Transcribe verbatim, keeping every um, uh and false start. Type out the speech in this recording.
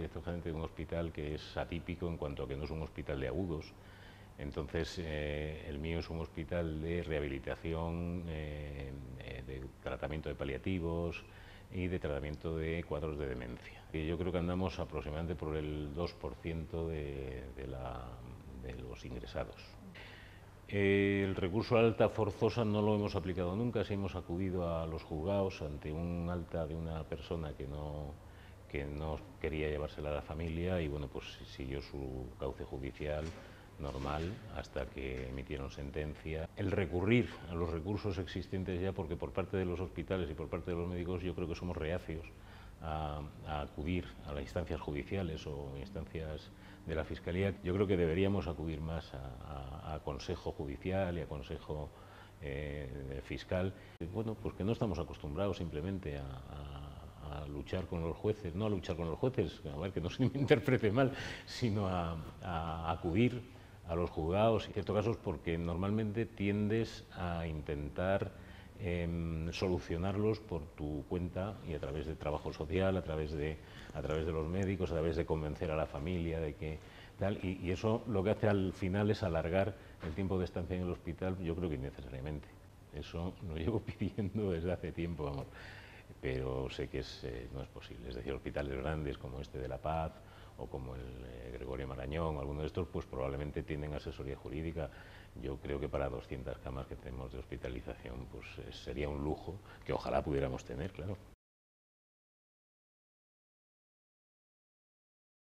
director gerente de un hospital que es atípico en cuanto a que no es un hospital de agudos. Entonces, eh, el mío es un hospital de rehabilitación, eh, de tratamiento de paliativos y de tratamiento de cuadros de demencia. Y yo creo que andamos aproximadamente por el dos por ciento de, de, la, de los ingresados. Eh, el recurso al alta forzosa no lo hemos aplicado nunca, sí hemos acudido a los juzgados ante un alta de una persona que no, que no quería llevársela a la familia y bueno, pues siguió su cauce judicial normal hasta que emitieron sentencia. El recurrir a los recursos existentes ya, porque por parte de los hospitales y por parte de los médicos yo creo que somos reacios a, a acudir a las instancias judiciales o instancias de la Fiscalía. Yo creo que deberíamos acudir más a, a, a consejo judicial y a consejo eh, fiscal. Bueno, pues que no estamos acostumbrados simplemente a, a, a luchar con los jueces, no a luchar con los jueces, a ver, que no se me interprete mal, sino a, a acudir a los juzgados, en ciertos casos porque normalmente tiendes a intentar eh, solucionarlos por tu cuenta y a través de trabajo social, a través de, a través de los médicos, a través de convencer a la familia de que tal, y, y eso lo que hace al final es alargar el tiempo de estancia en el hospital, yo creo que innecesariamente. Eso lo llevo pidiendo desde hace tiempo, vamos, pero sé que es, eh, no es posible. Es decir, hospitales grandes como este de La Paz o como el eh, Gregorio Marañón, alguno de estos, pues probablemente tienen asesoría jurídica. Yo creo que para doscientas camas que tenemos de hospitalización, pues eh, sería un lujo que ojalá pudiéramos tener, claro.